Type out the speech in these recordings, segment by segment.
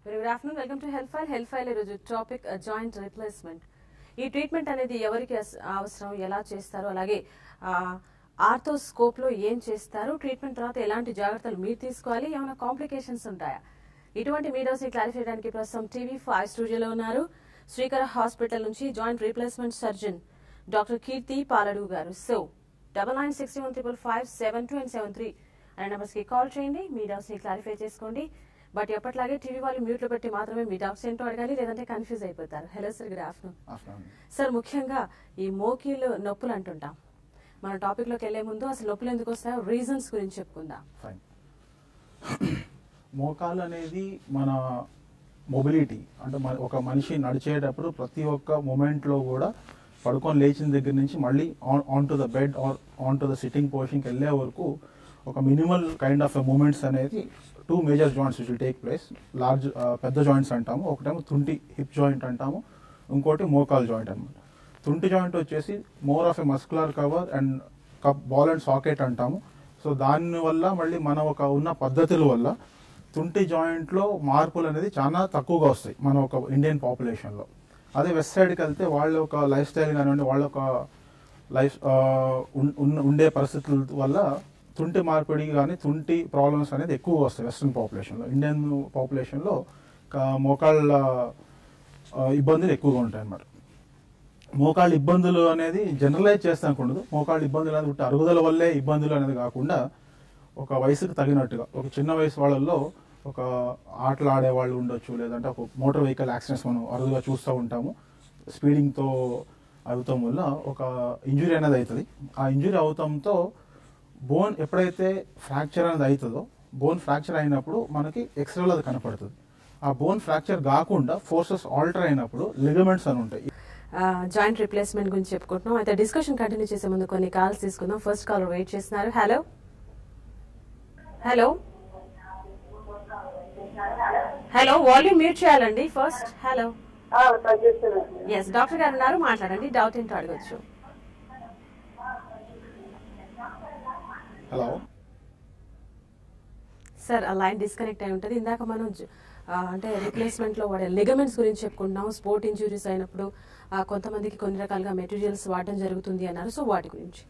Very good afternoon. Welcome to Health File ఈరోజు topic joint replacement. ఈ treatment అనేది ఎవరికి అవసరం, ఎలా చేస్తారు, అలాగే ఆర్థోస్కోప్ లో ఏం చేస్తారు, ట్రీట్మెంట్ తర్వాత ఎలాంటి జాగ్రత్తలు మీరు తీసుకోవాలి, ఏమైనా కాంప్లికేషన్స్ ఉంటాయా, ఇటువంటి మీ డౌట్స్ ని క్లారిఫై చేయడానికి ప్రస్తుతం TV5 స్టూడియోలో ఉన్నారు శ్రీకర హాస్పిటల్ నుంచి joint replacement surgeon doctor Keerthi Paladu garu. So 9961555727 అనే నెంబర్స్ కి కాల్ చేయండి, మీ డౌట్స్ ని క్లారిఫై చేసుకోండి. బట్ ఎప్పట్లాగే టీవీ వాళ్ళు మ్యూట్ లో పెట్టి మాత్రమే మీ డౌట్స్ ఏంటో అడగాలి, లేదంటే కన్ఫ్యూజ్ అయిపోతారు. Hello sir, good afternoon. Sir, ముఖ్యంగా ఈ మోకీలు నొప్పులు అంటుంటాం. మన టాపిక్ లోకి వెళ్లే ముందు అసలు నొప్పులు ఎందుకు వస్తాయో రీజన్స్ గురించి చెప్పుకుందాం. మోకాలు అనేది మన మొబిలిటీ, అంటే ఒక మనిషి నడిచేటప్పుడు ప్రతి ఒక్క మూమెంట్ లో కూడా పడుకొని లేచిన దగ్గర నుంచి మళ్ళీ on to the bed or on to the sitting పొజిషన్కి వెళ్ళే వరకు ఒక మినిమల్ కైండ్ ఆఫ్ మూమెంట్స్ అనేది 2 major joints will take place. పెద్ద జాయింట్స్ అంటాము, ఒకటేమో తుంటి హిప్ జాయింట్ అంటాము, ఇంకోటి మోకాల్ జాయింట్ అనమాట. తుంటి జాయింట్ వచ్చేసి more of a muscular cover and ball and socket అంటాము. సో దానివల్ల మళ్ళీ మన ఉన్న పద్ధతుల వల్ల తుంటి జాయింట్లో మార్పులు అనేది చాలా తక్కువగా వస్తాయి మన ఒక ఇండియన్ పాపులేషన్లో. అదే వెస్ట్ సైడ్కి వెళ్తే వాళ్ళ ఒక లైఫ్ స్టైల్ కానివ్వండి, వాళ్ళ ఒక లైఫ్ ఉండే పరిస్థితుల వల్ల తుంటి మార్పిడి కానీ తుంటి ప్రాబ్లమ్స్ అనేది ఎక్కువ వస్తాయి వెస్ట్రన్ పాపులేషన్లో. ఇండియన్ పాపులేషన్లో మోకాళ్ళ ఇబ్బందులు ఎక్కువగా ఉంటాయి అన్నమాట. మోకాళ్ళ ఇబ్బందులు అనేది జనరలైజ్ చేస్తానుకుండదు. మోకాళ్ళ ఇబ్బందులు అనేది అరుగుదల వల్లే ఇబ్బందులు అనేది కాకుండా ఒక వయసుకు తగినట్టుగా ఒక చిన్న వయసు వాళ్ళల్లో ఒక ఆటలు ఆడే వాళ్ళు ఉండొచ్చు, లేదంటే ఒక మోటార్ వెహికల్ యాక్సిడెంట్స్ మనం అరుదుగా చూస్తూ ఉంటాము. స్పీడింగ్తో అవుతాం వల్ల ఒక ఇంజురీ అనేది అవుతుంది. ఆ ఇంజురీ అవుతాంతో బోన్ ఎప్పుడైతే ఫ్రాక్చర్ అనేది అవుతుందో, బోన్ ఫ్రాక్చర్ అయినప్పుడు మనకి ఎక్స్రేలో అది కనపడుతుంది. ఆ బోన్ ఫ్రాక్చర్ కాకుండా ఫోర్సెస్ ఆల్టర్ అయినప్పుడు లిగమెంట్స్ అని ఉంటాయి. జాయింట్ రిప్లేస్మెంట్ గురించి చెప్పుకుంటున్నాం. అయితే డిస్కషన్ కంటిన్యూ చేసే ముందు కొన్ని కాల్స్ తీసుకుందాం. ఫస్ట్ కాల్ వెయిట్ చేస్తున్నారు. Hello hello hello, volume mute చేయాలండి ఫస్ట్. హలో, ఎస్ డాక్టర్ గారు ఉన్నారు, మాట్లాడండి. డౌట్ ఏంటో అడగచ్చు. హలో సార్, ఆ లైన్ డిస్కనెక్ట్ అయి ఉంటుంది. ఇందాక మనం అంటే రిప్లేస్మెంట్ లో వాడే లిగమెంట్స్ గురించి చెప్పుకుంటున్నాం. స్పోర్ట్ ఇంజురీస్ అయినప్పుడు కొంతమందికి కొన్ని రకాలుగా మెటీరియల్స్ వాడడం జరుగుతుంది అన్నారు. సో వాటి గురించి.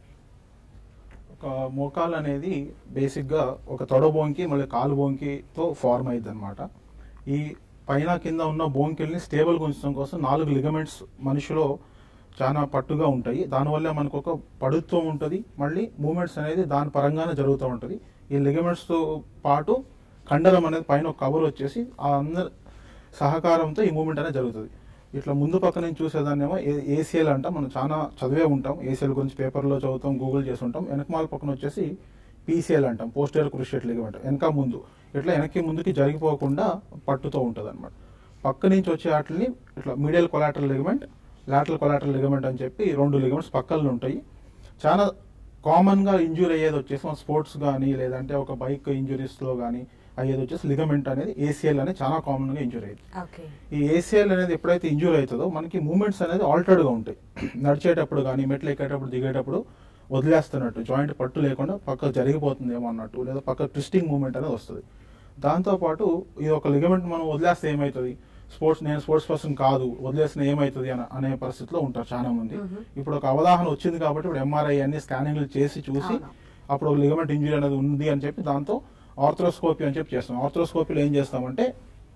ఒక మోకాలు అనేది బేసిక్గా ఒక తొడ బోన్కి మళ్ళీ కాలు బోన్కితో ఫార్మ్ అయ్యింది అనమాట. ఈ పైన కింద ఉన్న బోన్కిల్ని స్టేబుల్గా ఉంచడం కోసం 4 లిగమెంట్స్ మనిషిలో చాలా పట్టుగా ఉంటాయి. దానివల్ల మనకు ఒక పడుత్వం ఉంటుంది, మళ్ళీ మూమెంట్స్ అనేది దాని పరంగానే జరుగుతూ ఉంటుంది. ఈ లిగమెంట్స్తో పాటు కండరం అనేది పైన ఒక కవర్ వచ్చేసి ఆ అందరి సహకారంతో ఈ మూమెంట్ అనేది జరుగుతుంది. ఇట్లా ముందు పక్క నుంచి చూసేదాన్నేమో ఏసీఎల్ అంటాం. మనం చాలా చదివే ఉంటాం, ఏసీఎల్ గురించి పేపర్లో చదువుతాం, గూగుల్ చేసి ఉంటాం. వెనకమాల పక్కన వచ్చేసి పీసీఎల్ అంటాం, పోస్టీరియర్ క్రూషియేట్ లిగమెంట్. వెనక ముందు ఇట్లా వెనక్కి ముందుకి జరిగిపోకుండా పట్టుతూ ఉంటుంది అనమాట. పక్క నుంచి వచ్చే వాటిని ఇట్లా medial collateral ligament, lateral collateral ligament అని చెప్పి 2 లిగమెంట్స్ పక్కల్లో ఉంటాయి. చాలా కామన్గా ఇంజూరీ అయ్యేది వచ్చేసి మన స్పోర్ట్స్ కానీ లేదంటే ఒక బైక్ ఇంజురీస్లో కానీ అయ్యేది వచ్చేసి లిగమెంట్ అనేది ఏసీఎల్ అనేది చాలా కామన్గా ఇంజూరీ అవుతుంది. ఈ ఏసీఎల్ అనేది ఎప్పుడైతే ఇంజూరీ అవుతుందో మనకి మూమెంట్స్ అనేది ఆల్టర్డ్గా ఉంటాయి. నడిచేటప్పుడు కానీ మెట్లు ఎక్కేటప్పుడు దిగేటప్పుడు వదిలేస్తున్నట్టు, జాయింట్ పట్టు లేకుండా పక్క జరిగిపోతుందేమో అన్నట్టు, లేదా పక్క ట్విస్టింగ్ మూమెంట్ అనేది వస్తుంది. దాంతోపాటు ఈ ఒక లిగమెంట్ మనం వదిలేస్తే ఏమవుతుంది, నేను స్పోర్ట్స్ పర్సన్ కాదు, వదిలేసిన ఏమవుతుంది అనే పరిస్థితిలో ఉంటారు చాలా మంది. ఇప్పుడు ఒక అవగాహన వచ్చింది కాబట్టి ఇప్పుడు ఎంఆర్ఐ అన్ని స్కానింగ్లు చేసి చూసి అప్పుడు ఒక లిగమెంట్ ఇంజురీ అనేది ఉంది అని చెప్పి దాంతో ఆర్థ్రోస్కోపీ అని చెప్పి చేస్తాం. ఆర్థ్రోస్కోపీలో ఏం చేస్తామంటే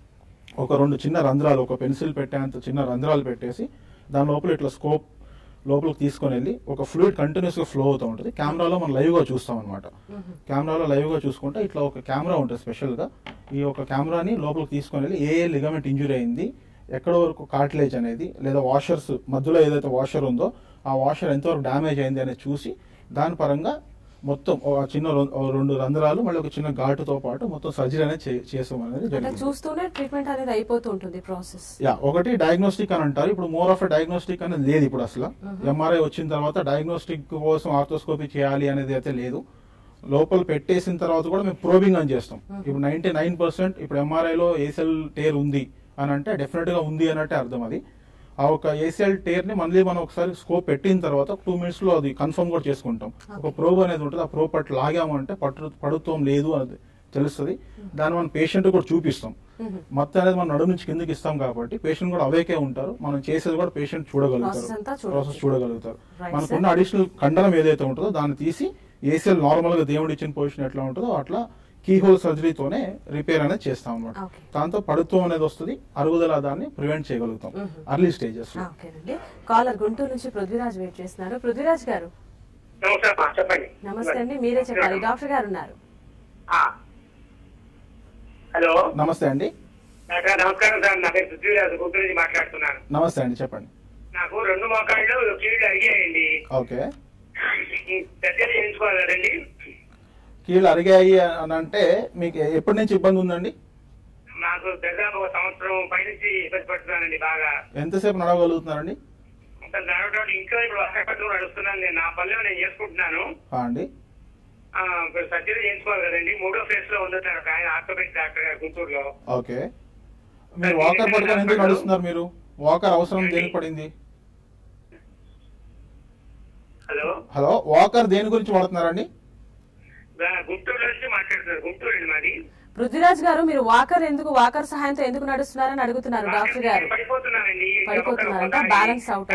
ఒక 2 చిన్న రంధ్రాలు, ఒక పెన్సిల్ పెట్టేంత చిన్న రంధ్రాలు పెట్టేసి దాని లోపల ఇట్లా స్కోప్ లోపలికి తీసుకొని వెళ్ళి ఒక ఫ్లూయిడ్ కంటిన్యూస్గా ఫ్లో అవుతూ ఉంటుంది. కెమెరాలో మనం లైవ్గా చూస్తాం అనమాట. కెమెరాలో లైవ్గా చూసుకుంటే ఇట్లా ఒక కెమెరా ఉంటుంది స్పెషల్గా. ఈ ఒక కెమెరాని లోపలికి తీసుకొని వెళ్ళి ఏ లిగమెంట్ ఇంజురీ అయింది, ఎక్కడ వరకు కార్టిలేజ్ అనేది లేదా వాషర్స్ మధ్యలో ఏదైతే వాషర్ ఉందో ఆ వాషర్ ఎంతవరకు డ్యామేజ్ అయింది అనేది చూసి దాని పరంగా మొత్తం చిన్న 2 రంధ్రాలు మళ్ళీ ఒక చిన్న ఘాటుతో పాటు మొత్తం సర్జరీ అనేది చేసాం అనేది చూస్తూనే ట్రీట్మెంట్ అనేది అయిపోతూ ఉంటుంది ప్రాసెస్. ఒకటి డయాగ్నోస్టిక్ అని అంటారు. ఇప్పుడు మోర్ ఆఫ్ డయాగ్నోస్టిక్ అనేది లేదు ఇప్పుడు అసలు. ఎంఆర్ఐ వచ్చిన తర్వాత డయాగ్నోస్టిక్ కోసం ఆర్థోస్కోపీ చేయాలి అనేది అయితే లేదు. లోపల పెట్టేసిన తర్వాత కూడా మేము ప్రోబింగ్ అని చేస్తాం. ఇప్పుడు 99% ఇప్పుడు ఎంఆర్ఐలో ఏసీఎల్ టేర్ ఉంది అని అంటే డెఫినెట్ గా ఉంది అన్నట్టే అర్థం. అది ఆ ఒక ఏసీఎల్ టేర్ ని మళ్ళీ మనం ఒకసారి స్కోప్ పెట్టిన తర్వాత 2 minutes లో అది కన్ఫర్మ్ కూడా చేసుకుంటాం. ఒక ప్రోబ్ అనేది ఉంటుంది, ఆ ప్రోబ్ పట్టు లాగామంటే పడుత్వం లేదు అనేది తెలుస్తుంది. దాన్ని మనం పేషెంట్ కూడా చూపిస్తాం. మత్తు అనేది మనం నడుము నుంచి కిందకి ఇస్తాం కాబట్టి పేషెంట్ కూడా అవేకే ఉంటారు, మనం చేసేది కూడా పేషెంట్ చూడగలుగుతారు, ప్రాసెస్ చూడగలుగుతారు. మనకున్న అడిషనల్ కండలం ఏదైతే ఉంటుందో దాన్ని తీసి ఏసీఎల్ నార్మల్ గా దేవుడు ఇచ్చిన పొజిషన్ ఎట్లా ఉంటుందో అట్లా కీహోల్ సర్జరీతోనే రిపేర్ అనేది చేస్తాం అన్నమాట. దాంతో పడుతూ అనేది వస్తుంది, అరుగుదల దాన్ని ప్రివెంట్ చేయగలుగుతాం అర్లీ స్టేజెస్. కాలర్ గుంటూరు నుంచి పృథ్వీరాజ్ వెయిట్ చేస్తున్నారు. పృథ్వీరాజ్ గారు నమస్తే అండి, మీరే చెప్పాలి, డాక్టర్ గారు ఉన్నారు. హలో నమస్తే అండి. నమస్కారం సార్, నా పేరు పృథ్వీరాజ్, గుంటూరు నుంచి మాట్లాడుతున్నాను. నమస్తే అండి, చెప్పండి. నాకు 2 మోకాళ్ళు కీళ్ళు అరిగాయండి. ఓకే, సర్జరీ చేయించుకోవాలి కదండి. కీళ్ళు అరిగాయి అని అంటే మీకు ఎప్పటి నుంచి ఇబ్బంది ఉందండి? నాకు దాదాపు 1 సంవత్సరం పైనుంచి ఇబ్బంది పడుతున్నానండి బాగా. ఎంతసేపు నడవగలుగుతున్నారండి? నడవడం ఇంట్లో ఇప్పుడు హాస్పిటల్ నడుస్తున్నాను, నేను నా పనులు నేను చేసుకుంటున్నాను అండి. సర్జరీ చేయించుకోవాలి కదండి. 3వ ఫేజ్ లో ఉంటున్నారు ఒక ఆయన, ఆర్థోపెడిక్ డాక్టర్ గారు గుంటూరులో. ఓకే, మీరు వాకర్ పట్టుకొని ఎందుకు నడుస్తున్నారు? మీరు వాకర్ అవసరం దేనికి పడింది? హలో, వాకర్ దేని గురించి వాడుతున్నారండి? గుంటూరు నుంచి మాట్లాడుతున్నారు, గుంటూరు అండి మాది. పృథ్వీరాజ్ గారు, మీరు వాకర్ సహాయంతో ఎందుకు నడుస్తున్నారని అడుగుతున్నారు డాక్టర్ గారు. పడిపోతున్నారంట, బ్యాలెన్స్ అవుట్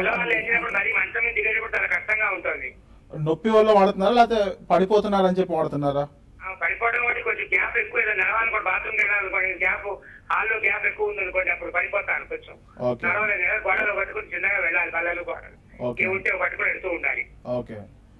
కష్టంగా ఉంటుంది. నొప్పి వల్ల వాడుతున్నారా లేకపోతే పడిపోతున్నారని చెప్పి వాడుతున్నారా? పడిపోవడం వల్ల కొంచెం గ్యాప్ ఎక్కువ, నడవాలి కూడా బాత్రూమ్ వెళ్ళాలనుకోండి, గ్యాప్ హాల్లో గ్యాప్ ఎక్కువ ఉంది అనుకోండి, అప్పుడు పడిపోతాను. కొంచెం నడవలేదు, గొడవలో పట్టుకుని చిన్నగా వెళ్ళాలి, బల్లలు ఉంటే పట్టుకుని వెళ్తూ ఉండాలి. ఓకే,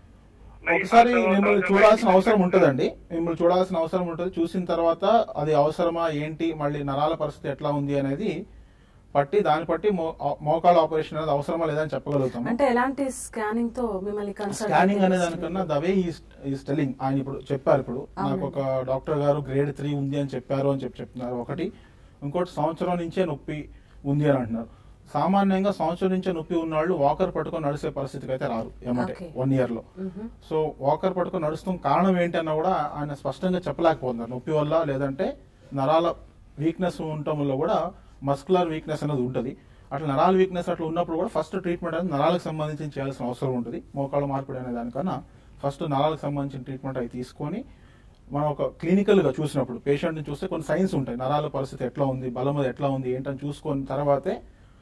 ఒకసారి మిమ్మల్ని చూడాల్సిన అవసరం ఉంటుందండి, మిమ్మల్ని చూడాల్సిన అవసరం ఉంటుంది. చూసిన తర్వాత అది అవసరమా ఏంటి, మళ్ళీ నరాల పరిస్థితి ఎట్లా ఉంది అనేది పట్టి దాన్ని బట్టి మోకాళ్ళ ఆపరేషన్ అనేది అవసరమా లేదని చెప్పగలుగుతాం. అంటే ఎలాంటి స్కానింగ్ తో మిమ్మల్ని స్కానింగ్ అనే దానికన్నా ద వే ఈస్ టెల్లింగ్, ఆయన ఇప్పుడు చెప్పారు, ఇప్పుడు నాకు ఒక డాక్టర్ గారు గ్రేడ్ 3 ఉంది అని చెప్పారు అని చెప్తున్నారు ఒకటి. ఇంకోటి సంవత్సరం నుంచే నొప్పి ఉంది అని అంటున్నారు. సామాన్యంగా సంవత్సరం నుంచే నొప్పి ఉన్న వాళ్ళు వాకర్ పట్టుకొని నడిచే పరిస్థితికి అయితే రారు ఏమంటే 1 year లో. సో వాకర్ పట్టుకొని నడుస్తాం కారణం ఏంటి అన్నా కూడా ఆయన స్పష్టంగా చెప్పలేకపోతున్నారు. నొప్పి వల్ల లేదంటే నరాల వీక్నెస్ ఉండటం వల్ల కూడా మస్కులర్ వీక్నెస్ అనేది ఉంటుంది. అట్లా నరాల వీక్నెస్ అట్లా ఉన్నప్పుడు కూడా ఫస్ట్ ట్రీట్మెంట్ అనేది నరాలకు సంబంధించి చేయాల్సిన అవసరం ఉంటుంది. మోకాళ్ళ మార్పిడి అనే దానికన్నా ఫస్ట్ నరాలకు సంబంధించిన ట్రీట్మెంట్ అవి తీసుకొని మనం ఒక క్లినికల్గా చూసినప్పుడు పేషెంట్ని చూస్తే కొన్ని సైన్స్ ఉంటాయి, నరాల పరిస్థితి ఎట్లా ఉంది, బలం అది ఎట్లా ఉంది ఏంటని చూసుకొని తర్వాతే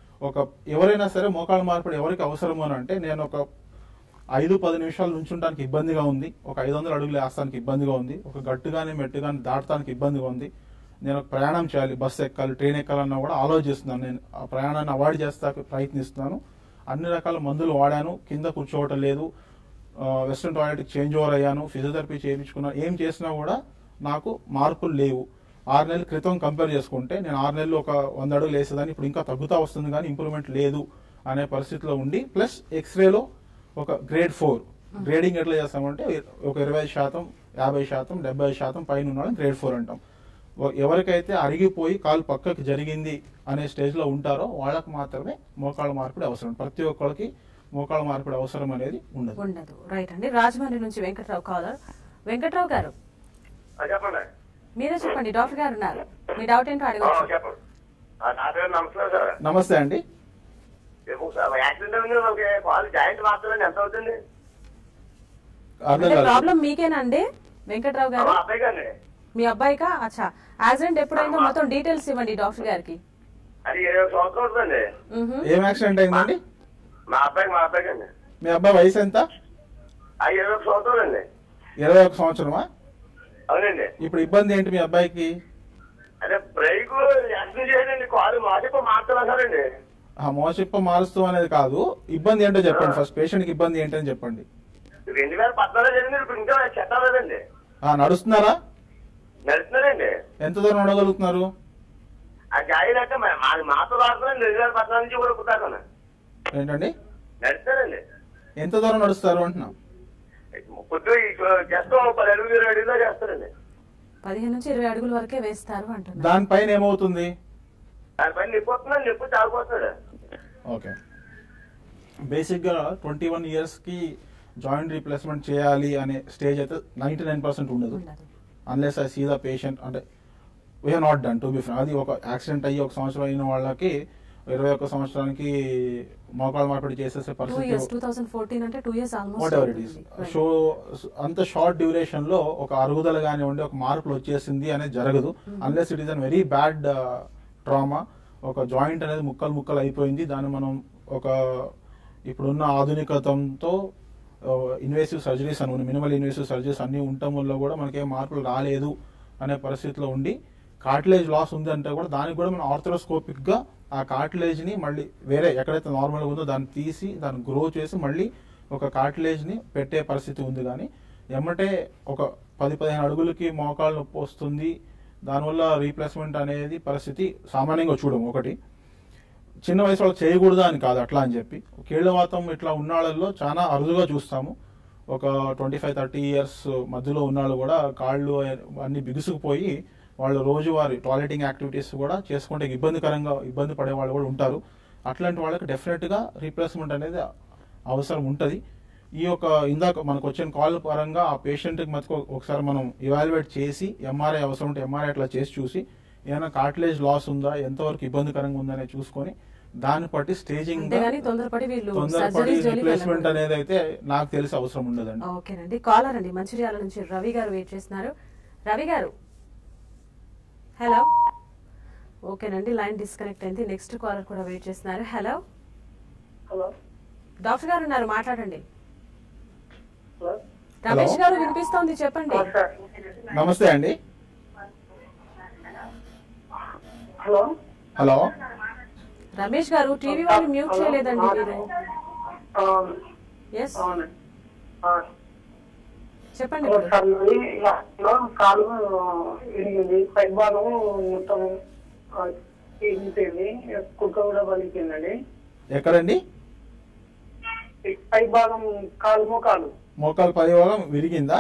ఎవరైనా సరే మోకాళ్ళ మార్పిడి ఎవరికి అవసరమో అని అంటే, నేను ఒక 5-10 నిమిషాలు నుంచుంటానికి ఇబ్బందిగా ఉంది, ఒక 500 అడుగులు వేస్తానికి ఇబ్బందిగా ఉంది, ఒక గట్టు కానీ మెట్టు కానీ దాటడానికి ఇబ్బందిగా ఉంది, నేను ఒక ప్రయాణం చేయాలి, బస్సు ఎక్కాలి, ట్రైన్ ఎక్కాలన్నా కూడా ఆలోచిస్తున్నాను, నేను ఆ ప్రయాణాన్ని అవాయిడ్ చేస్తానికి ప్రయత్నిస్తున్నాను, అన్ని రకాల మందులు వాడాను, కింద కూర్చోవటం లేదు, వెస్ట్రన్ టాయిలెట్కి చేంజ్ ఓవర్ అయ్యాను, ఫిజియోథెరపీ చేయించుకున్నాను, ఏం చేసినా కూడా నాకు మార్పులు లేవు. 6 నెలల క్రితం కంపేర్ చేసుకుంటే నేను 6 నెలలు ఒక 100 అడుగులు వేసేదాన్ని, ఇప్పుడు ఇంకా తగ్గుతా వస్తుంది కానీ ఇంప్రూవ్మెంట్ లేదు అనే పరిస్థితిలో ఉండి, ప్లస్ ఎక్స్రేలో ఒక గ్రేడ్ 4 గ్రేడింగ్ ఎట్లా చేస్తామంటే ఒక 20%, 50%, 70% పైన ఉన్న గ్రేడ్ 4 అంటాం. ఎవరికైతే అరిగిపోయి కాలు పక్కకి జరిగింది అనే స్టేజ్లో ఉంటారో వాళ్ళకి మాత్రమే మోకాళ్ళ మార్పిడి అవసరం. ప్రతి ఒక్కరికి మోకాళ్ళ మార్పిడి అవసరం అనేది ఉండదు. రైట్ అండి. రాజమండ్రి నుంచి వెంకట్రావు కాలర్. వెంకట్రావు గారు మీరే చెప్పండి, డాక్టర్ గారు ఉన్నారు, మీ డౌట్ ఏంటో అడగవచ్చు. నమస్తే అండి. ప్రాబ్లం మీకేనండి వెంకట్రావు గారు? మీ అబ్బాయికా? అచ్చా, యాక్సిడెంట్ ఎప్పుడైందో మొత్తం డీటెయిల్స్ ఇవ్వండి డాక్టర్ గారికి. ఏం యాక్సిడెంట్ అయిందండి? మీ అబ్బాయి వయసు ఎంత? 21 సంవత్సరమా? అవునండి. ఇప్పుడు ఇబ్బంది ఏంటి మీ అబ్బాయికి? అదే బ్రేక్ చేయండి, కాలు మోసిప్ప మార్చాలండి. మోసిప్ప మారుస్తూ అనేది కాదు, ఇబ్బంది ఏంటో చెప్పండి ఫస్ట్. పేషెంట్ కి ఇబ్బంది ఏంటని చెప్పండి. 2014 జరిగింది, ఇప్పుడు ఇంకా చెట్టాలేదండి. నడుస్తున్నారా? నడుస్తున్నారండి. ఎంత దూరం నడగలుగుతున్నారు? ఆ గాయం అంటే మాతో రాకుండా 2014 నుంచి కూడా కుట్టాను. ఏంటండి? నడుస్తారండి. ఎంత దూరం నడుస్తారు అంటున్నా? పొద్దు చేస్తాం 10 అడుగులు 20 అడుగులో చేస్తారండి. 15 నుంచి 20 అడుగుల వరకే వేస్తారు అంటున్నారు. దానిపైన ఏమవుతుంది? దానిపైన నిప్పుతున్నాడు, నిప్పు చాలిపోతున్నాడు. ఓకే, బేసిక్ గా 21 years కి జాయింట్ రీప్లేస్మెంట్ చేయాలి అనే స్టేజ్ అయితే 99% ఉండదు. Unless I see the patient, అంటే we have not done to be frank. అది ఒక యాక్సిడెంట్ అయ్యి 1 సంవత్సరం అయిన వాళ్ళకి 21 సంవత్సరానికి మోకాళ్ళ మార్పిడి చేసేసే పరిస్థితి 2014 అంటే 2 years whatever it is. So అంత షార్ట్ డ్యూరేషన్ లో ఒక అరుగుదల కానివ్వండి ఒక మార్పులు వచ్చేసింది అనేది జరగదు unless it is an very bad trauma. ఒక జాయింట్ అనేది ముక్కలు అయిపోయింది. దాన్ని మనం ఒక ఇప్పుడున్న ఆధునికతంతో ఇన్వేసివ్ సర్జరీస్ అని మినిమల్ ఇన్వేసివ్ సర్జరీస్ అన్ని ఉండటం వల్ల కూడా మనకేం మార్పులు రాలేదు అనే పరిస్థితిలో ఉండి కార్టిలేజ్ లాస్ ఉంది అంటే కూడా దానికి కూడా మనం ఆర్థరోస్కోపిక్ గా ఆ కార్టిలేజ్ ని మళ్ళీ వేరే ఎక్కడైతే నార్మల్గా ఉందో దాన్ని తీసి దాన్ని గ్రో చేసి మళ్ళీ ఒక కార్టిలేజ్ ని పెట్టే పరిస్థితి ఉంది. కానీ ఎమ్మటే ఒక 10-15 అడుగులకి మోకాళ్ళు నొప్పి వస్తుంది దానివల్ల రీప్లేస్మెంట్ అనేది పరిస్థితి సామాన్యంగా చూడము. ఒకటి చిన్న వయసు వాళ్ళు చేయకూడదా అని కాదు అట్లా అని చెప్పి కీళ్ళవాతం ఇట్లా ఉన్నాళ్ళల్లో చాలా అరుదుగా చూస్తాము. ఒక 25-30 years మధ్యలో ఉన్నాళ్ళు కూడా కాళ్ళు అన్ని బిగుసుకుపోయి వాళ్ళు రోజువారీ టాయిలెటింగ్ యాక్టివిటీస్ కూడా చేసుకుంటే ఇబ్బంది పడే వాళ్ళు కూడా ఉంటారు. అట్లాంటి వాళ్ళకి డెఫినెట్గా రీప్లేస్మెంట్ అనేది అవసరం ఉంటుంది. ఈ యొక్క ఇందాక మనకు వచ్చిన కాల్ పరంగా ఆ పేషెంట్కి మటుకు ఒకసారి మనం ఇవాల్యుయేట్ చేసి ఎంఆర్ఐ అవసరం ఉంటే ఎంఆర్ఐ అట్లా చేసి చూసి ఏమైనా కార్టిలేజ్ లాస్ ఉందా ఎంతవరకు ఇబ్బందికరంగా ఉందనే చూసుకొని దాన్ని బట్టి స్టేజింగ్ తొందరపడి రీప్లేస్మెంట్ అనేది అయితే నాకు తెలిసి అవసరం ఉండదండి. ఓకేనండి. కాలర్ అండి మంచిర్యాల నుంచి రవి గారు వెయిట్ చేస్తున్నారు. రవి గారు హలో. ఓకేనండి లైన్ డిస్కనెక్ట్ అయింది. నెక్స్ట్ కాలర్ కూడా వెయిట్ చేస్తున్నారు. హలో హలో డాక్టర్ గారు ఉన్నారు మాట్లాడండి. రమేష్ గారు వినిపిస్తోంది చెప్పండి. నమస్తే అండి. హలో హలో రమేష్ గారు టీవీ వాళ్ళు మ్యూట్ చేయలేదండి మీరు. ఎస్ చెప్పండి. కాలు విరిగింది, పై భాగం మొత్తం కుక్క కూడా పలికిందండి. ఎక్కడండి? పై భాగం కాలు మోకాలు పై భాగం విరిగిందా?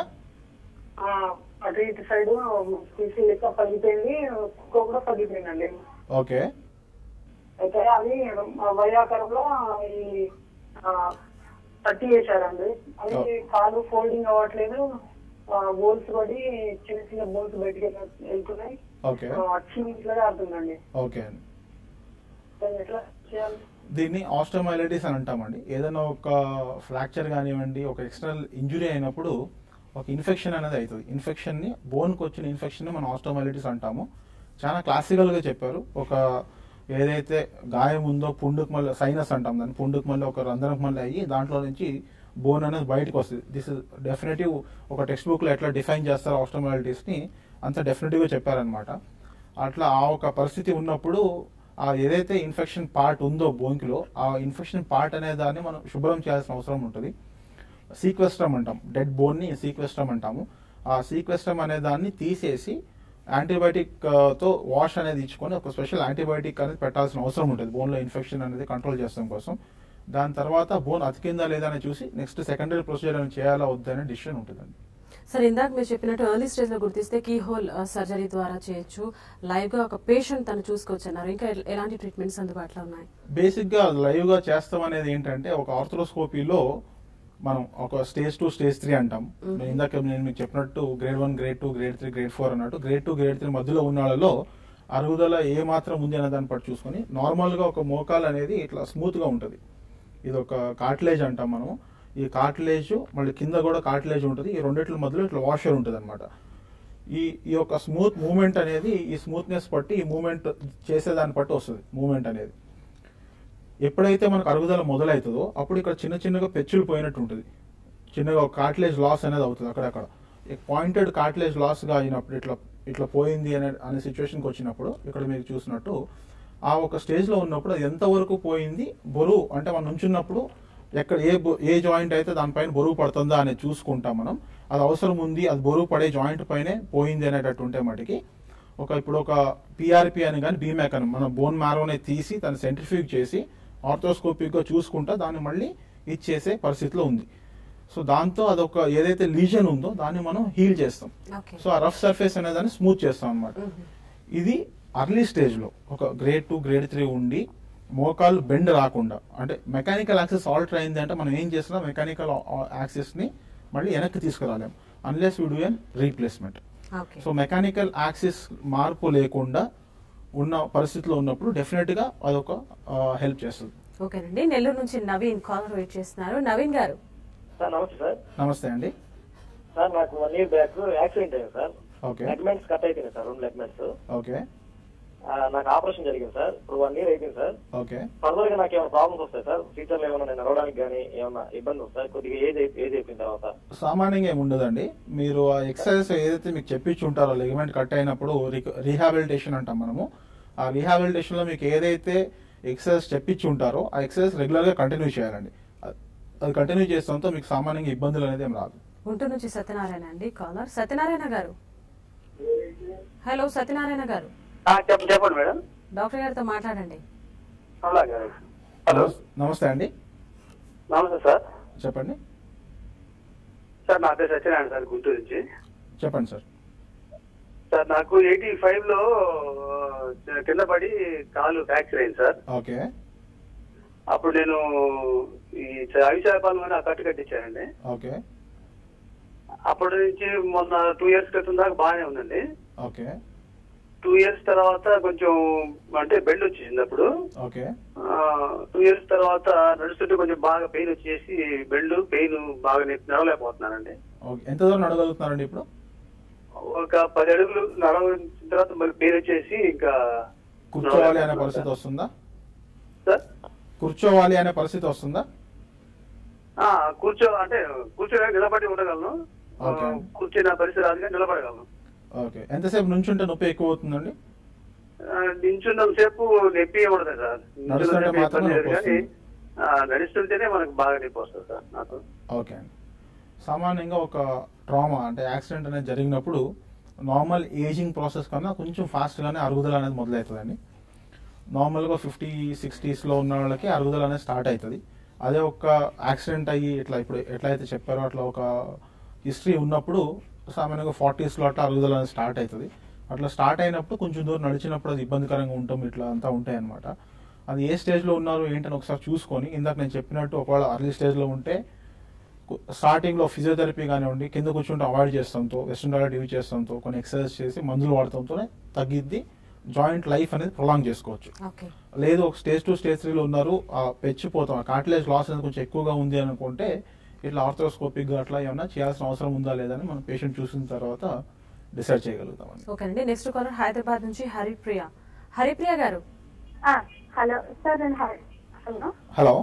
అటు ఇటు సైడ్ తీసి లెక్క పగిలిపోయింది, కుక్క కూడా పగిలిపోయిందండి. ఓకే. అయితే అది వైయాకరంలో ఈ తట్టి వేశారండి. అది కాలు ఫోల్డింగ్ అవ్వట్లేదు, బోల్స్ పడి చిన్న బోల్స్ బయటకి వెళ్తున్నాయి, చీమిట్లాగా ఆడుతుందండి. ఓకే. ఎట్లా చేయాలి? దీన్ని ఆస్టోమైలిటిస్ అని అంటామండి. ఏదైనా ఒక ఫ్రాక్చర్ కానివ్వండి ఒక ఎక్స్టర్నల్ ఇంజురీ అయినప్పుడు ఒక ఇన్ఫెక్షన్ అనేది అవుతుంది. ఇన్ఫెక్షన్ని బోన్కి వచ్చిన ఇన్ఫెక్షన్ మనం ఆస్టోమైలిటిస్ అంటాము. చాలా క్లాసికల్గా చెప్పారు. ఒక ఏదైతే గాయం ఉందో పుండుకు మళ్ళీ సైనస్ అంటాం దాన్ని, పుండుకు మళ్ళీ ఒక రంధ్రంకి మళ్ళీ అయ్యి దాంట్లో నుంచి బోన్ అనేది బయటకు వస్తుంది. This is definitive. ఒక టెక్స్ట్ బుక్లో ఎట్లా డిఫైన్ చేస్తారో ఆస్టోమైలిటిస్ని అంత డెఫినెటివ్గా చెప్పారనమాట. అట్లా ఆ ఒక పరిస్థితి ఉన్నప్పుడు ఆ ఏదైతే ఇన్ఫెక్షన్ పార్ట్ ఉందో బోన్కిలో ఆ ఇన్ఫెక్షన్ పార్ట్ అనే దాన్ని మనం శుభ్రం చేయాల్సిన అవసరం ఉంటుంది. సీక్వెస్ట్రమ్ అంటాం, డెడ్ బోన్ని సీక్వెస్ట్రమ్ అంటాము. ఆ సీక్వెస్ట్రమ్ అనే దాన్ని తీసేసి యాంటీబయాటిక్ తో వాష్ అనేది ఇచ్చుకొని ఒక స్పెషల్ యాంటీబయాటిక్ అనేది పెట్టాల్సిన అవసరం ఉంటుంది బోన్లో ఇన్ఫెక్షన్ అనేది కంట్రోల్ చేస్తాం కోసం. దాని తర్వాత బోన్ అతికిందా లేదా అని చూసి నెక్స్ట్ సెకండరీ ప్రొసీజర్ అని చేయాలా వద్దనే డిసిషన్ ఉంటుందండి. సార్ ఇందాక మీరు చెప్పినట్టు ఎర్లీ స్టేజ్ లో గుర్తిస్తే కీ హోల్ సర్జరీ ద్వారా చేయొచ్చు, లైవ్ గా ఒక పేషెంట్ తను చూసుకోవచ్చు అన్నారు. ఇంకా ఎలాంటి ట్రీట్మెంట్స్ అందుబాటులో ఉన్నాయి? బేసిక్ గా లైవ్ గా చేస్తాం అనేది ఏంటంటే ఒక ఆర్థరోస్కోపీలో మనం ఒక స్టేజ్ 2 స్టేజ్ 3 అంటాం. ఇందాక నేను మీకు చెప్పినట్టు గ్రేడ్ 1 గ్రేడ్ 2 గ్రేడ్ 3 గ్రేడ్ 4 అన్నట్టు గ్రేడ్ 2 గ్రేడ్ 3 మధ్యలో ఉన్న వాళ్ళలో అరుగుదల ఏ మాత్రం ఉంది అనే దాన్ని బట్టి చూసుకొని నార్మల్ గా ఒక మోకాలు అనేది ఇట్లా స్మూత్ గా ఉంటుంది. ఇది ఒక కార్టిలేజ్ అంటాం మనం. ఈ కార్టిలేజ్ మళ్ళీ కింద కూడా కార్టిలేజ్ ఉంటుంది. ఈ రెండిట్ల మధ్యలో ఇట్లా వాషర్ ఉంటుంది అనమాట. ఈ యొక్క స్మూత్ మూమెంట్ అనేది ఈ స్మూత్నెస్ బట్టి ఈ మూమెంట్ చేసేదాన్ని బట్టి వస్తుంది మూమెంట్ అనేది. ఎప్పుడైతే మనకు అరుగుదల మొదలవుతుందో అప్పుడు ఇక్కడ చిన్నగా పెచ్చులు పోయినట్టు ఉంటుంది, చిన్నగా ఒక కార్టిలేజ్ లాస్ అనేది అవుతుంది. అక్కడక్కడ పాయింటెడ్ కార్టిలేజ్ లాస్గా అయినప్పుడు ఇట్లా పోయింది అనే సిచ్యువేషన్కి వచ్చినప్పుడు ఇక్కడ మీరు చూసినట్టు ఆ ఒక స్టేజ్లో ఉన్నప్పుడు అది ఎంతవరకు పోయింది, బరువు అంటే మనం నుంచున్నప్పుడు ఎక్కడ ఏ జాయింట్ అయితే దానిపైన బరువు పడుతుందా అనేది చూసుకుంటాం మనం. అది అవసరం ఉంది, అది బరువు పడే జాయింట్ పైనే పోయింది అనేటట్టు ఉంటే మటుకి ఇప్పుడు ఒక పిఆర్పి అని కానీ బీమ్యాక్ అని మన బోన్ మ్యారోనే తీసి దాన్ని సెంట్రిఫ్యూగ్ చేసి ఆర్థోస్కోపిక్గా చూసుకుంటా దాన్ని మళ్ళీ ఇచ్చేసే పరిస్థితిలో ఉంది. సో దాంతో అదొక ఏదైతే లీజన్ ఉందో దాన్ని మనం హీల్ చేస్తాం. సో ఆ రఫ్ సర్ఫేస్ అనే దాన్ని స్మూత్ చేస్తాం అనమాట. ఇది అర్లీ స్టేజ్లో ఒక గ్రేడ్ 2 గ్రేడ్ 3 ఉండి మోకాలు బెండ్ రాకుండా, అంటే మెకానికల్ యాక్సెస్ ఆల్టర్ అయింది అంటే మనం ఏం చేస్తున్నాం మెకానికల్ యాక్సెస్ని మళ్ళీ వెనక్కి తీసుకురాలేం unless we do an replacement. So mechanical axis మార్పు లేకుండా ఉన్న పరిస్థితిలో ఉన్నప్పుడు డెఫినెట్గా అదొక హెల్ప్ చేస్తుంది. ఓకేనండి, నెల్లూరు నుంచి నవీన్ కాలర్ వెయిట్ చేస్తున్నారు. నవీన్ గారు. సార్ నమస్తే సార్. నమస్తే అండి. సార్ నాకు 1 year బ్యాక్ యాక్సిడెంట్ అయింది సార్. ఓకే. లెగ్మెంట్స్ కట్ అయిపోయినాయి సార్, 2 లెగ్మెంట్స్. ఓకే. నాకు ఆపరేషన్ జరిగింది సార్. ఇప్పుడు 1 year అయిపోయింది సార్. ఓకే. ఫర్దర్ గా నాకు ఏమైనా ప్రాబ్లమ్స్ వస్తాయి సార్? ఫ్యూచర్ లో ఏమైనా నేను నడవడానికి కానీ ఏమైనా ఇబ్బంది వస్తాయి? కొద్దిగా ఏజ్ అయిపోయిన తర్వాత సామాన్యంగా ఏమి ఉండదండి. మీరు ఆ ఎక్సర్సైజ్ ఏదైతే మీకు చెప్పించి ఉంటారో లిగమెంట్ కట్ అయినప్పుడు రీహాబిలిటేషన్ అంటాం మనము. ఆ రీహాబిలిటేషన్ లో మీకు ఏదైతే ఎక్సర్సైజ్ చెప్పించి ఉంటారో ఆ ఎక్సర్సైజ్ రెగ్యులర్ గా కంటిన్యూ చేయాలండి. అది కంటిన్యూ చేస్తాంతో మీకు సామాన్యంగా ఇబ్బందులు అనేది ఏం రాదు. గుంటూరు నుంచి సత్యనారాయణ అండి కాలర్. సత్యనారాయణ గారు. హలో సత్యనారాయణ గారు. చెప్పండి మేడం. డాక్టర్ గారితో మాట్లాడండి. హలో, నమస్తే అండి. నమస్తే సార్. చెప్పండి సార్ నా పేరు సత్యనారాయణ సార్, గుంటూరు నుంచి. చెప్పండి సార్. సార్ నాకు 85 లో కింద పడి కాలు ఫ్రాక్చర్ అయింది సార్. ఓకే. అప్పుడు నేను ఈ అవిచారపాలన కట్టు కట్టించానండి. ఓకే. అప్పటి నుంచి మొన్న 2 years క్రితం దాకా బాగానే ఉందండి. ఓకే. 2 years తర్వాత కొంచెం అంటే బెండ్ వచ్చేసింది అప్పుడు. ఓకే. 2 years తర్వాత నడుస్తుంటే కొంచెం బాగా పెయిన్ వచ్చేసి బెండ్ పెయిన్ బాగా నడవలేకపోతున్నానండి. ఓకే. ఎంత దూరం నడవగలుగుతున్నారండి ఇప్పుడు? ఒక 10 అడుగులు నడవసిన తర్వాత మళ్ళీ పెయిన్ వచ్చేసి ఇంకా కూర్చోవాలి అనే పరిస్థితి వస్తుందా సార్? కూర్చోవాలి అనే పరిస్థితి వస్తుందా? కూర్చోడానికి నిలబడి ఉండగలను. కూర్చున్న పరిస్థితి రాదుగా నిలబడగలను. ఓకే. ఎంతసేపు నుంచుంటే నొప్పి ఎక్కువ అవుతుందండి? నించున్న సేపు నొప్పి ఏమవుతుంది సార్? నడుస్తుంటేనే మనకు బాగా నొప్పి వస్తుంది సార్ నాకు. ఓకే అండి. సామాన్యంగా ఒక ట్రామా అంటే యాక్సిడెంట్ అనేది జరిగినప్పుడు నార్మల్ ఏజింగ్ ప్రాసెస్ కన్నా కొంచెం ఫాస్ట్గానే అరుగుదల అనేది మొదలవుతుందండి. నార్మల్గా 50-60s ఉన్న వాళ్ళకి అరుగుదల అనేది స్టార్ట్ అవుతుంది. అదే ఒక యాక్సిడెంట్ అయ్యి ఇప్పుడు ఎట్లయితే చెప్పారో అట్లా ఒక హిస్టరీ ఉన్నప్పుడు సామాన్యంగా 40s అట్లా అరుగుదల అనేది స్టార్ట్ అవుతుంది. అట్లా స్టార్ట్ అయినప్పుడు కొంచెం దూరం నడిచినప్పుడు అది ఇబ్బందికరంగా ఉంటాం, ఇట్లా అంతా ఉంటాయి అనమాట. అది ఏ స్టేజ్లో ఉన్నారు ఏంటని ఒకసారి చూసుకొని, ఇందాక నేను చెప్పినట్టు ఒకవేళ అర్లీ స్టేజ్లో ఉంటే స్టార్టింగ్లో ఫిజియోథెరపీ కానివ్వండి, కింద కూర్చుంటే అవాయిడ్ చేస్తాంతో, వెస్టర్న్ టాయిలెట్ యూజ్ చేస్తాంతో, కొన్ని ఎక్సర్సైజ్ చేసి మందులు వాడటంతోనే తగ్గిద్ది. జాయింట్ లైఫ్ అనేది ప్రొలాంగ్ చేసుకోవచ్చు. లేదు ఒక స్టేజ్ 2 స్టేజ్ 3లో ఉన్నారు, పెచ్చిపోతాం, కార్టిలేజ్ లాస్ అనేది కొంచెం ఎక్కువగా ఉంది అనుకుంటే ఇట్లా ఆర్థోస్కోపిక్గా అట్లా ఏమన్నా చేయాల్సిన అవసరం ఉందా లేదని మనం పేషెంట్ చూసిన తర్వాత డిసైడ్ చేయగలుగుతామండి. ఓకేనండి. నెక్స్ట్ కాలర్ హైదరాబాద్ నుంచి Haripriya. Haripriya garu. Hello sir. Hello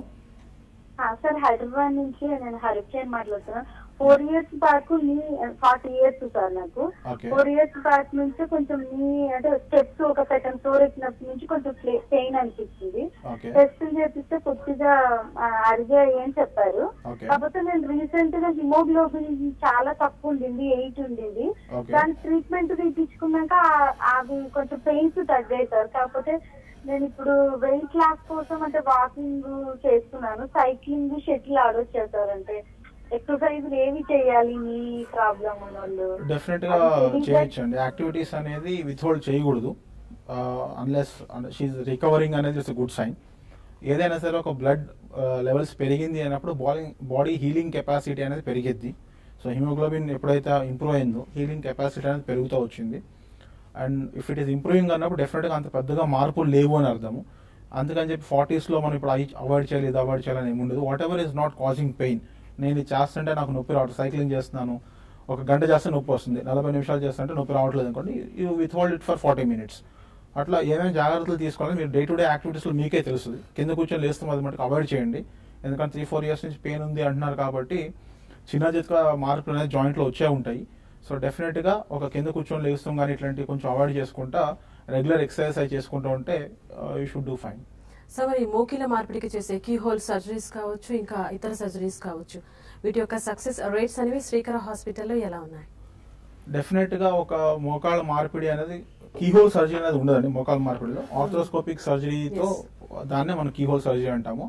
sir, Hyderabad నుంచి నేను హరిప్రియ మాట్లాడుతున్నాను. 4 years బ్యాక్ 40 years సార్ నాకు. 4 years బ్యాక్ నుంచి కొంచెం అంటే స్టెప్స్ ఒక 2nd floor ఎక్కినప్పటి నుంచి కొంచెం పెయిన్ అనిపించింది. టెస్ట్ చేపిస్తే కొద్దిగా అరిగా ఏం చెప్పారు. కాకపోతే నేను రీసెంట్ గా హిమోగ్లోబిన్ చాలా తక్కువ ఉండింది, 8 ఉండింది. దాని ట్రీట్మెంట్ తీపించుకున్నాక అవి కొంచెం పెయిన్స్ తగ్గాయి సార్. కాకపోతే నేను ఇప్పుడు వెయిట్ లాస్ కోసం అంటే వాకింగ్ చేస్తున్నాను, సైక్లింగ్, షటిల్ ఆడొచ్చారు సార్. అంటే ఎక్సర్సైజ్ ఏవి చేయాలి మీ ప్రాబ్లం ఉన్న వాళ్ళు? డెఫినెట్ గా చేయొచ్చండి. యాక్టివిటీస్ అనేది విత్హోల్డ్ చేయకూడదు అన్లెస్ షీఈ్ రికవరింగ్ అనేది ఇట్స్ గుడ్ సైన్. ఏదైనా సరే ఒక బ్లడ్ లెవెల్స్ పెరిగింది అన్నప్పుడు బాడీ హీలింగ్ కెపాసిటీ అనేది పెరిగిద్ది. సో హిమోగ్లోబిన్ ఎప్పుడైతే ఇంప్రూవ్ అయిందో హీలింగ్ కెపాసిటీ అనేది పెరుగుతూ వచ్చింది. And if it is improving అన్నప్పుడు డెఫినెట్గా అంత పెద్దగా మార్పులు లేవు అని అర్థము. అందుకని చెప్పి 40s మనం ఇప్పుడు అవాయిడ్ చేయాలి, ఇది అవాయిడ్ చేయాలని ఏమి ఉండదు. Whatever is not causing pain, నేను ఇది చేస్తుంటే నాకు నొప్పి రావట్లేదు, సైక్లింగ్ చేస్తున్నాను, 1 గంట చేస్తే నొప్పి వస్తుంది, 40 నిమిషాలు చేస్తుంటే నొప్పి రావట్లేదు అనుకోండి, you withhold it for 40 minutes. అట్లా ఏమేమి జాగ్రత్తలు తీసుకోవాలని మీరు డే టు డే యాక్టివిటీస్లో మీకే తెలుస్తుంది. కింద కూర్చొని లేస్తాం అది మటుకు అవాయిడ్ చేయండి. ఎందుకంటే 3-4 years నుంచి పెయిన్ ఉంది అంటున్నారు కాబట్టి చిన్న చిన్న మార్పులు అనేది జాయింట్లో వచ్చే ఉంటాయి. సో డెఫినెట్గా ఒక కింద కూర్చొని లేస్తాం కానీ ఇట్లాంటివి కొంచెం అవాయిడ్ చేసుకుంటా రెగ్యులర్ ఎక్సర్సైజ్ చేసుకుంటూ ఉంటే you should do fine. So మరి మోకిల మార్పిడికి చేసే కీహోల్ సర్జరీస్ కావచ్చు, ఇంకా ఇతర సర్జరీస్ కావచ్చు, వీటి యొక్క సక్సెస్ రేట్స్ అనేవి శ్రీకర హాస్పిటల్లో ఎలా ఉన్నాయి? డెఫినెట్గా ఒక మోకాళ్ళ మార్పిడి అనేది కీహోల్ సర్జరీ అనేది ఉండదండి. మోకాళ్ళ మార్పిడిలో ఆర్థోస్కోపిక్ సర్జరీతో దాన్నే మనం కీహోల్ సర్జరీ అంటాము.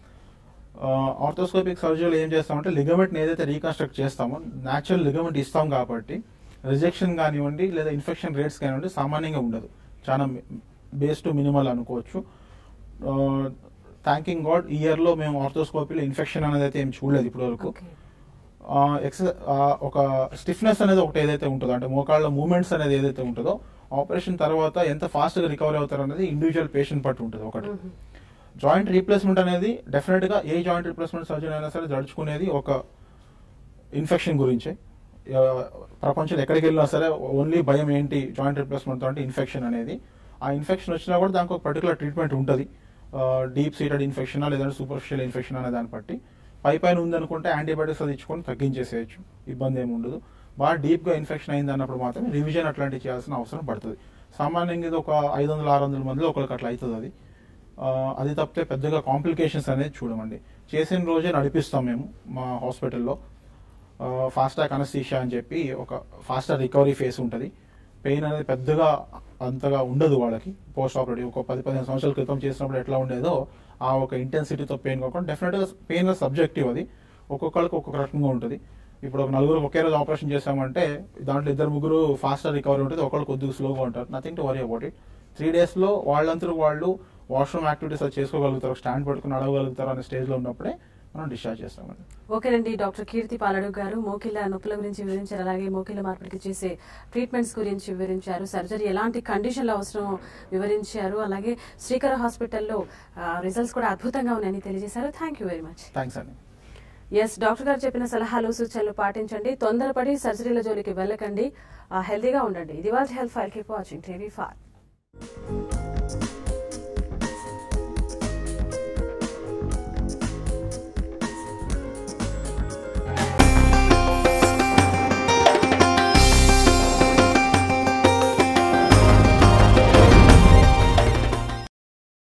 ఆర్థోస్కోపిక్ సర్జరీలో ఏం చేస్తామంటే లిగమెంట్ని ఏదైతే రీకన్స్ట్రక్ట్ చేస్తామో న్యాచురల్ లిగమెంట్ ఇస్తాం కాబట్టి రిజెక్షన్ కానివ్వండి లేదా ఇన్ఫెక్షన్ రేట్స్ కానివ్వండి సామాన్యంగా ఉండదు. చాలా బేస్ టు మినిమల్ అనుకోవచ్చు. థ్యాంకింగ్ గాడ్ ఈ ఇయర్లో మేము ఆర్థోస్కోపీలో ఇన్ఫెక్షన్ అనేది అయితే ఏం చూడలేదు ఇప్పటి వరకు. ఒక స్టిఫ్నెస్ అనేది ఒకటి ఏదైతే ఉంటుందో అంటే మోకాళ్ళ మూమెంట్స్ అనేది ఏదైతే ఉంటుందో ఆపరేషన్ తర్వాత ఎంత ఫాస్ట్గా రికవరీ అవుతారు అనేది ఇండివిజువల్ పేషెంట్ పట్టు ఉంటుంది. ఒకటి జాయింట్ రీప్లేస్మెంట్ అనేది డెఫినెట్గా ఏ జాయింట్ రీప్లేస్మెంట్ సర్జన్ అయినా సరే జడుచుకునేది ఒక ఇన్ఫెక్షన్ గురించే. ప్రపంచంలో ఎక్కడికి వెళ్ళినా సరే ఓన్లీ భయం ఏంటి జాయింట్ రీప్లేస్మెంట్తో అంటే ఇన్ఫెక్షన్ అనేది. ఆ ఇన్ఫెక్షన్ వచ్చినా కూడా దానికి ఒక పర్టికులర్ ట్రీట్మెంట్ ఉంటుంది. డీప్ సీటెడ్ ఇన్ఫెక్షనా లేదంటే సూపర్ఫిషియల్ ఇన్ఫెక్షన్ అనే దాన్ని బట్టి పైన ఉందనుకుంటే యాంటీబయాటిక్స్ అది ఇచ్చుకొని తగ్గించేసేయచ్చు, ఇబ్బంది ఏమి ఉండదు. బాగా డీప్గా ఇన్ఫెక్షన్ అయింది అన్నప్పుడు మాత్రమే రివిజన్ అట్లాంటివి చేయాల్సిన అవసరం పడుతుంది. సామాన్యంగా ఇది ఒక 500-600 మందిలో ఒకరికి అట్లా అవుతుంది. అది తప్పితే పెద్దగా కాంప్లికేషన్స్ అనేది చూడమండి. చేసిన రోజే నడిపిస్తాం మేము మా హాస్పిటల్లో. ఫాస్ట్ ట్రాక్ అనస్థీషియా అని చెప్పి ఒక ఫాస్టర్ రికవరీ ఫేస్ ఉంటుంది. పెయిన్ అనేది పెద్దగా అంతగా ఉండదు వాళ్ళకి. పోస్ట్ ఆపరేటివ్ ఒక 10-15 సంవత్సరాల క్రితం చేసినప్పుడు ఎట్లా ఉండేదో ఆ ఒక ఇంటెన్సిటీతో పెయిన్ కాకుండా డెఫినెట్గా పెయిన్ సబ్జెక్టివ్, అది ఒక్కొక్కరికి ఒక్కొక్క రకంగా ఉంటుంది. ఇప్పుడు ఒక 4 ఒకే రోజు ఆపరేషన్ చేసామంటే దాంట్లో 2-3 ఫాస్టర్ రికవరీ ఉంటుంది, ఒకళ్ళు కొద్దిగా స్లోగా ఉంటారు. Nothing to worry about it. 3 డేస్లో వాళ్ళంతా వాళ్ళు వాష్రూమ్ యాక్టివిటీస్ అది చేసుకోగలుగుతారు, స్టాండ్ పట్టుకుని నడవగలుగుతారు అనే స్టేజ్లో ఉన్నప్పుడే మనం డిశ్చార్జ్ చేస్తామండి. ఓకేనండి. డాక్టర్ కీర్తి పాలడు గారు మోకిళ్ళ నొప్పుల గురించి వివరించారు, అలాగే మోకిళ్ళ మార్పిడికి చేసే ట్రీట్మెంట్స్ గురించి వివరించారు, సర్జరీ ఎలాంటి కండిషన్లు అవసరం వివరించారు, అలాగే శ్రీకర హాస్పిటల్లో రిజల్ట్స్ కూడా అద్భుతంగా ఉన్నాయని తెలియజేశారు. Thank you very much. Thanks అండి. ఎస్, డాక్టర్ గారు చెప్పిన సలహాలు సూచనలు పాటించండి, తొందరపడి సర్జరీల జోలికి వెళ్ళకండి, హెల్తీగా ఉండండి. ఇది వాళ్ళ health file. Keep watching TV5.